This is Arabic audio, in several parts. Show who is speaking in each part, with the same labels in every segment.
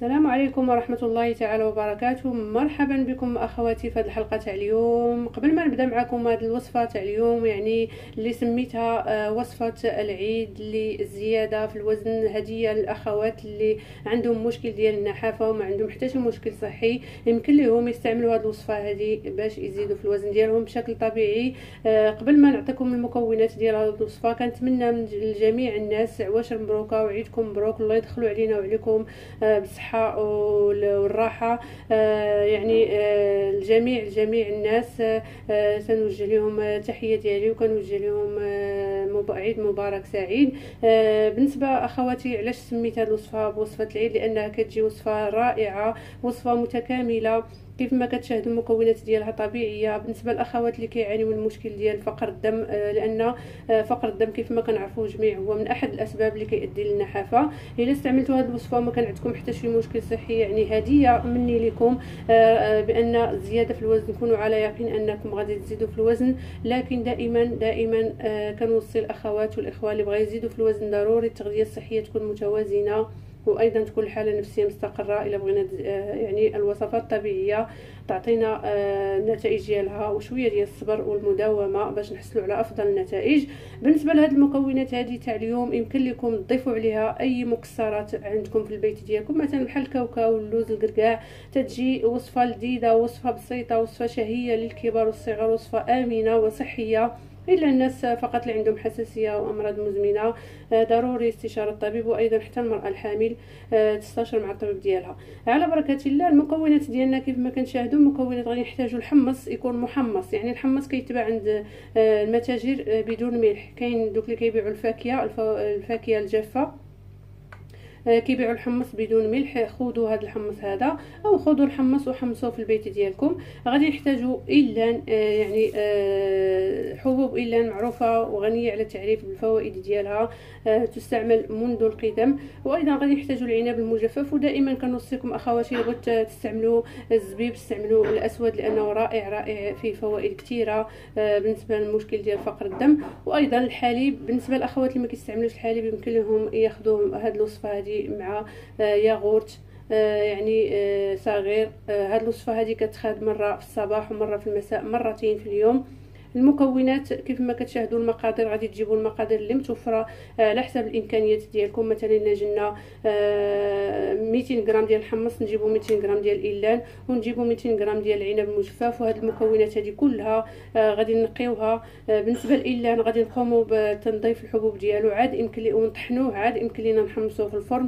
Speaker 1: السلام عليكم ورحمة الله تعالى وبركاته. مرحبا بكم اخواتي في هذه الحلقه تاع اليوم. قبل ما نبدا معكم هذه الوصفه تاع اليوم، يعني اللي سميتها وصفه العيد للزياده في الوزن، هديه للاخوات اللي عندهم مشكل ديال النحافه وما عندهم حتى شي مشكل صحي، يمكن لهم يستعملوا هذه الوصفه هذه باش يزيدوا في الوزن ديالهم بشكل طبيعي. قبل ما نعطيكم المكونات ديال هذه الوصفه، كنتمنى من جميع الناس عواش مبروكه وعيدكم مبروك، الله يدخلوا علينا وعليكم بالصحه والراحه. يعني الجميع الناس سنوجه لهم تحيه ديالي وكنوجه لهم عيد مبارك سعيد. بالنسبه اخواتي، علاش سميت هذه الوصفه بوصفه العيد؟ لانها كتجي وصفه رائعه، وصفه متكامله كيف ما كتشاهدوا المكونات ديالها طبيعيه. بالنسبه للاخوات اللي كيعانيوا من المشكل ديال فقر الدم، لان فقر الدم كيف ما كنعرفوا جميع هو من احد الاسباب اللي كيؤدي للنحافه. الا استعملتوا هذه الوصفه وما كان عندكم حتى شي مشكل صحي، يعني هديه مني لكم بان الزياده في الوزن، كونوا على يقين انكم غادي تزيدوا في الوزن. لكن دائما كنوصي الاخوات والاخوان اللي بغا يزيدوا في الوزن، ضروري التغذيه الصحيه تكون متوازنه، وايضا تكون الحاله النفسيه مستقره. الا بغينا يعني الوصفات الطبيعيه تعطينا النتائج ديالها، وشويه ديال الصبر والمداومه باش نحصلوا على افضل النتائج. بالنسبه لهاد المكونات هذه تاع اليوم، يمكن لكم تضيفوا عليها اي مكسرات عندكم في البيت ديالكم، مثلا بحال الكاوكاو، اللوز، الكركاع. تتجي وصفه لذيذه، وصفه بسيطه، وصفه شهيه للكبار والصغار، وصفه امنه وصحيه. الا الناس فقط اللي عندهم حساسيه وامراض مزمنه، ضروري استشاره الطبيب، وايضا حتى المراه الحامل تستشير مع الطبيب ديالها. على بركه الله. المكونات ديالنا كيف ما كنشاهدوا، المكونات غادي نحتاجوا الحمص يكون محمص، يعني الحمص كيتباع عند المتاجر بدون ملح. كاين دوك اللي كيبيعوا الفاكهه الجافه كيبيعوا الحمص بدون ملح. خذوا هذا الحمص هذا، او خذوا الحمص وحمصوه في البيت ديالكم. غادي نحتاجوا إيلان، يعني حبوب إيلان معروفه وغنيه على التعريف بالفوائد ديالها، تستعمل منذ القدم. وايضا غادي نحتاجوا العنب المجفف. ودائما كنوصيكم اخواتي، اللي بغيت تستعملوا الزبيب استعملوا الاسود، لانه رائع فيه فوائد كثيره بالنسبه للمشكل ديال فقر الدم. وايضا الحليب، بالنسبه للاخوات اللي ما كيستعملوش الحليب، يمكن لهم ياخذوا هذه الوصفه هذه مع ياغورت يعني صغير. هذه الوصفه هذه كتخاد مره في الصباح ومره في المساء، مرتين في اليوم. المكونات كيف ما كتشاهدوا المقادير، غادي تجيبوا المقادير اللي متوفره على حسب الامكانيات ديالكم. مثلا الا جبنا 200 غرام ديال الحمص، نجيبوا 200 غرام ديال الإيلان، ونجيبوا 200 غرام ديال العنب المجفف. وهاد المكونات هذه كلها غادي نقيوها. بالنسبه للإيلان غادي نقوموا بتنظيف الحبوب ديالو، عاد يمكن لنا نطحنوه، عاد يمكن لنا نحمصوه في الفرن.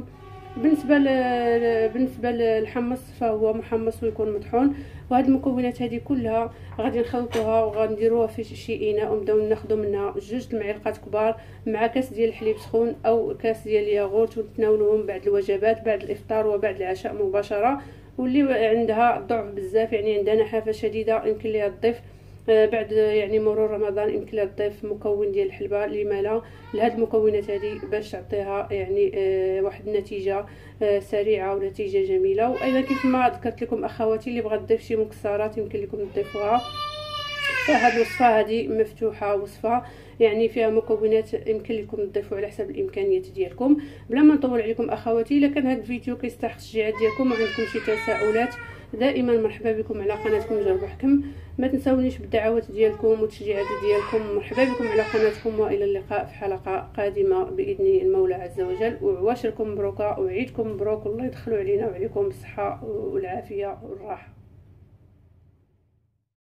Speaker 1: بالنسبه للحمص فهو محمص ويكون مطحون. وهاد المكونات هذه كلها غادي نخلطوها وغنديروها في شي اناء، ونبداو ناخذوا منها 2 المعالق كبار مع كاس ديال الحليب سخون او كاس ديال الياغورت، ونتناولوهم بعد الوجبات، بعد الافطار وبعد العشاء مباشره. واللي عندها ضعف بزاف، يعني عندها نحافه شديده، يمكن ليها تضيف بعد يعني مرور رمضان يمكن لها تضيف مكون ديال الحلبه. لما لا لهاد المكونات هذه باش تعطيها يعني واحد النتيجه سريعه ونتيجه جميله. وايضا كيف ما ذكرت لكم اخواتي، اللي بغات تضيف شي مكسرات يمكن لكم تضيفوها. فهاد الوصفه هذه مفتوحه، وصفه يعني فيها مكونات يمكن لكم تضيفوا على حسب الامكانيات ديالكم. بلا ما نطول عليكم اخواتي، الا كان هذا الفيديو كيستحق التشجيعات ديالكم وعندكم شي تساؤلات، دائما مرحبا بكم على قناتكم جربوا حكم. ما تنسونيش بالدعوات ديالكم والتشجيعات ديالكم. مرحبا بكم على قناتكم، والى اللقاء في حلقه قادمه باذن المولى عز وجل. وعواشركم مبروكه وعيدكم مبروك، الله يدخلوا علينا وعليكم بالصحه والعافيه والراحه.